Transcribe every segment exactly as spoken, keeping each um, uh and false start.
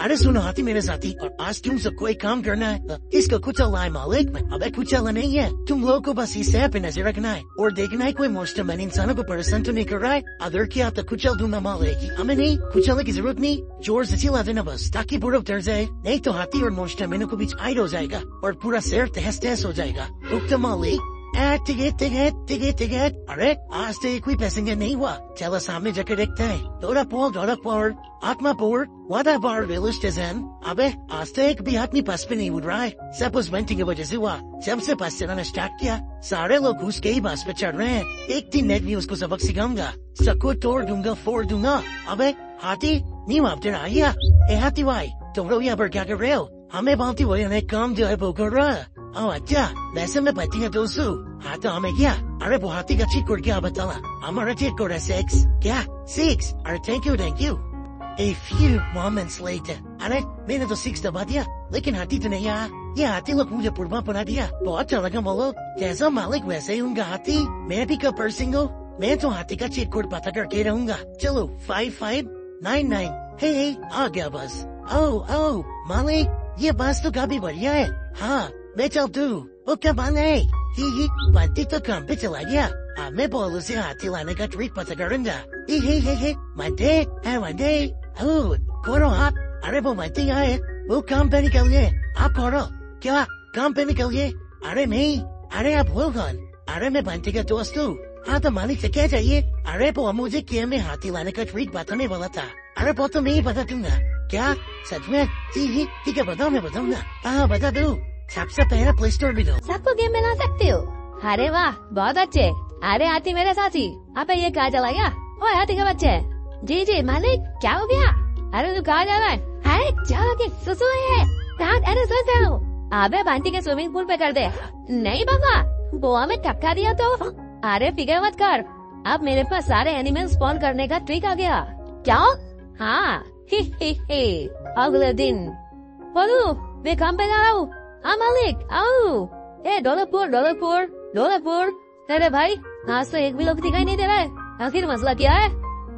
अरे सुनो हाथी मेरे साथी, और आज तुम सबको एक काम करना है। इसको कुचल लाए मालिक में। अबे कुचल नहीं है, तुम लोगों को बस इसे पे नजर रखना है और देखना है कोई मुश्तमन इंसानों को परेशान तो नहीं कर रहा है। अगर क्या तो कुचल दूंगा मालिक। हमें नहीं कुचलने की जरूरत नहीं, जोर से चिल्ला देना बस ताकि पूरा उतर जाए, नहीं तो हाथी और मुश्तमनों को बीच आइड हो जाएगा और पूरा शहर तहस तहस हो जाएगा। उक्ता मालिक टिकट टिकट टिकट टिकट। अरे आज तो कोई पैसेंजर नहीं हुआ, चलो सामने जाकर देखते हैं। डोरा पोल डोरा पोल आत्मापुर वादा बार रेलवे स्टेशन। अबे आज तो एक भी आदमी पास पे नहीं उड़ रहा है, सब उस वेंटिंग की वजह से हुआ। जब से बस चलाना स्टार्ट किया सारे लोग घुस के ही बस पे चढ़ रहे हैं। एक दिन नेट न्यूज को सबक सिखाऊंगा, सबको तोड़ दूंगा फोड़ दूंगा। अबे हाथी नहीं आप तेरा आया ए हाथी भाई, तुम लोग यहाँ पर क्या कर रहे हो? हमें बांधती हुई काम जो है वो कर रहा है। Oh, अच्छा वैसे मैं पति है दोस्तों। हाँ तो हमें क्या? अरे वो हाथी का चीट कोड क्या बताना? हमारा चीट कोड है सिक्स। क्या सिक्स? अरे thank you thank you. A few moments later, अरे मैंने तो सिक्स दबा दिया लेकिन हाथी तो नहीं आया। ये हाथी लोग मुझे पुरबा बना दिया। बहुत अच्छा लगा मोलो, जैसा मालिक वैसे ही उनका हाथी। मैं भी कब पर्सिंग हूँ, मैं तो हाथी का चीट कोड पता करके रहूंगा। चलो five five nine nine. Hey hey आ गया बस। ओह ओह मालिक ये बस तो काफी बढ़िया है। हाँ मैं चल तू वो क्या बन है? ही ही बंटी तो काम पे चला गया। अब मैं बोलू से हाथी लाने का ट्रिक पता करूंगा। ही ही ही ही मंडे है मंडे। ओह करो आप। अरे वो मंटी आए, वो काम पे निकल गए। आप करो क्या काम पे निकल गए? अरे नहीं, अरे आप हो कौन? अरे मैं बंटी का दोस्त हूँ। हाँ तो मालिक से क्या चाहिए? अरे वो मुझे क्या मैं हाथी लाने का ट्रिक बताने वाला था। अरे वो तो मैं ही बता दूंगा। क्या सच में? ही ही ठीक है बताओ, मैं बताऊंगा। हाँ बता दू। सबसे पहले प्ले स्टोर भी दो। सबको गेम बना सकते हो? अरे वाह बहुत अच्छे। अरे हाथी मेरे साथी, आप ये कहा चला गया? ओए हाथी के बच्चे। जी जी मालिक क्या हो गया? अरे तू कहा जा रहा है? अरे चलो के सुसु है। अरे सोच रहा हूँ अबे बंटी के स्विमिंग पूल पे कर दे। नहीं बाबा वो हमें टपका दिया तो। अरे फिक्र मत कर, अब मेरे पास सारे एनिमल स्पॉन करने का ट्रिक आ गया। क्या? हाँ ही ही ही। अगले दिन बोलू मैं काम पे जा रहा हूँ। हाँ मालिक आओ। ए डॉलरपुर डॉलरपुर डॉलरपुर। अरे भाई आज तो एक भी लोग दिखाई नहीं दे रहा है, आखिर मसला क्या है?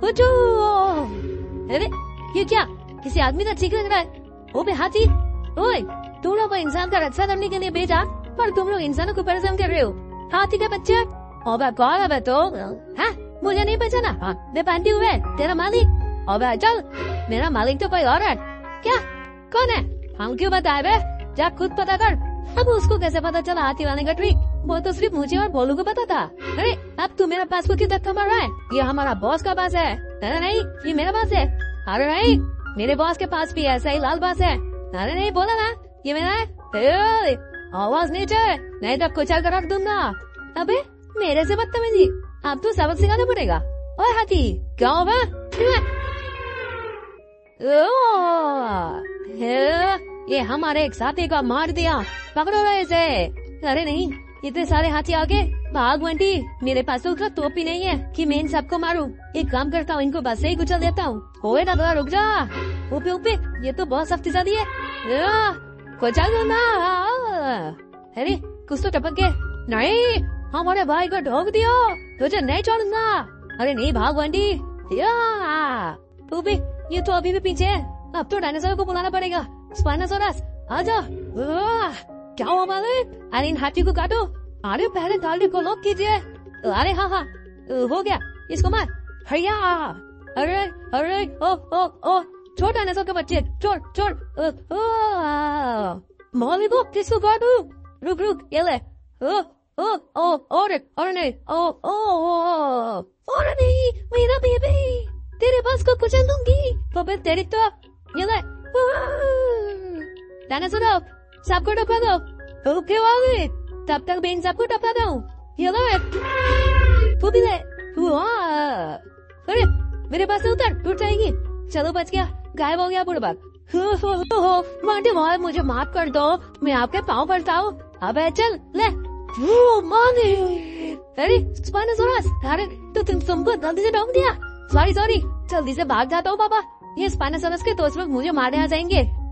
अरे ये क्या किसी आदमी का चीख लग रहा है? ओ बे हाथी, ओए तुम लोग को इंसान का रक्षा करने के लिए भेजा पर तुम लोग इंसानों को परेशान कर रहे हो। हाथी के बच्चे। ओबे कौन है बे तो? हाँ मुझे नहीं पहचाना? हाँ मैं बंटी हुए तेरा मालिक। ओबे चल मेरा मालिक तो कोई और है। क्या कौन है? हम क्यों बताए बे, जा खुद पता कर। अब उसको कैसे पता चला हाथी लाने का ट्रिक? वो तो सिर्फ मुझे और भोलू को पता था। अरे अब तू मेरा पास को क्यों धक्का मार रहा है? ये हमारा बॉस का पास है। अरे नहीं ये मेरा पास है। अरे नहीं मेरे बॉस के पास भी ऐसा ही लाल पास है। अरे नहीं बोला ना ये मेरा है। आवाज नीचे नहीं तो कुचल कर रख दूंगा। अबे मेरे से बदतमीजी, अब तो सबक सिखाना पड़ेगा। ओए हाथी क्या होगा? ये हमारे एक साथी को मार दिया, पकड़ो रहे इसे। अरे नहीं इतने सारे हाथी आगे भाग बंटी, मेरे पास तो उसका तोप ही नहीं है कि मैं इन सबको मारूं। एक काम करता हूँ इनको बस से ही कुचल देता हूँ। होए ना थोड़ा रुक जा। ऊपे ऊपे ये तो बहुत शक्तिशाली है। कुचल दो ना। अरे कुछ तो टपक गए। नहीं हमारे भाई को ढोक दियो, तुझे नहीं छोड़ूंगा। अरे नहीं भाग बंटी। ऊपे ये तो अभी भी पीछे है, अब तो डायनासोर को बुलाना पड़ेगा। स्पाइनोसोरस आजा। क्या हुआ मालिक? अरे इन हाथी को काटो। अरे पहले थाली को लॉक कीजिए। अरे हाँ हाँ हो गया, इसको मार भैया। अरे अरे ओ ओ ओ छोड़ डायनासोर के बच्चे, छोड़ छोड़। मालिक को किसको काटू? रुक रुक ये ले। ओ ओ ओ और और नहीं ओ ओ और नहीं मेरा बेबी, तेरे पास को कुचल दूंगी। तो फिर तेरी तो ये ले। डायनासोर सबको टपका दो। ओके वाले तब तक मैं इन सबको टपका दूं। ये ले तू भी ले। अरे मेरे पास से उतर, टूट जाएगी। चलो बच गया, गायब हो गया बुढ़बक। मांटे भाई मुझे माफ कर दो, मैं आपके पाँव पड़ता हूँ। अबे चल ले। मांगे अरे स्पाइनोसोरस, अरे तो तुम तुमको जल्दी से ढोक दिया। सॉरी सॉरी जल्दी से भाग जाता हूँ पापा, ये स्पाइनोसोरस के दोस्त लोग मुझे मारने आ जाएंगे।